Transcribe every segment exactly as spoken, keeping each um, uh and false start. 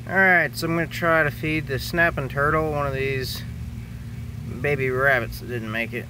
Alright, so I'm going to try to feed the snapping turtle one of these baby rabbits that didn't make it.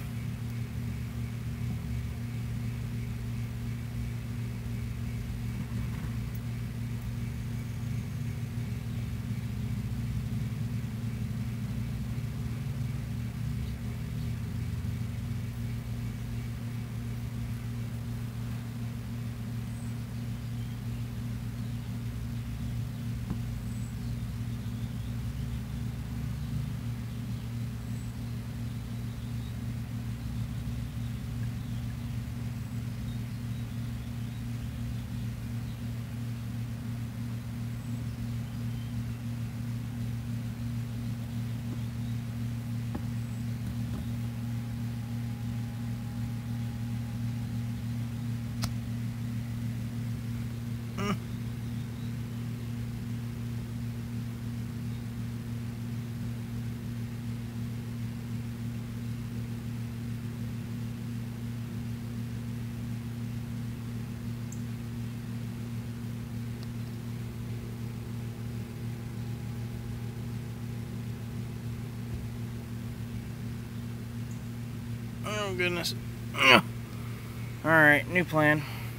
Oh goodness. Alright, new plan.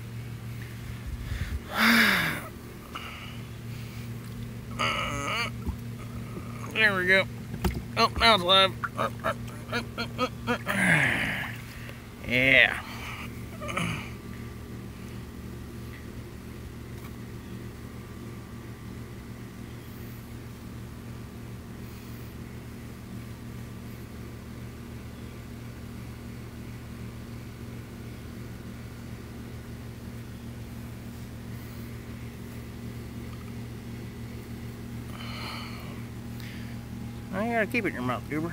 There we go. Oh, now it's live. Yeah. Well, you gotta keep it in your mouth, goober.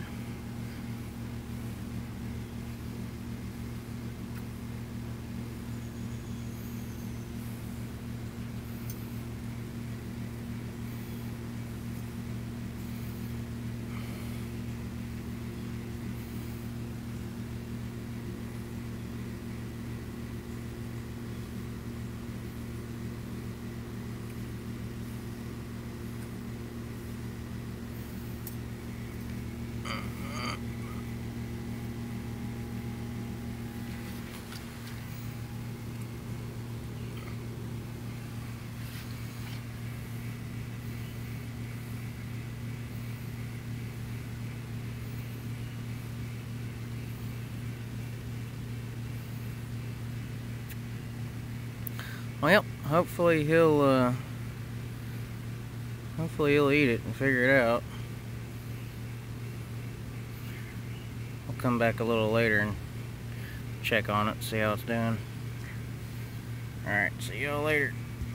Well, hopefully he'll, uh, hopefully he'll eat it and figure it out. I'll come back a little later and check on it, see how it's doing. Alright, see y'all later.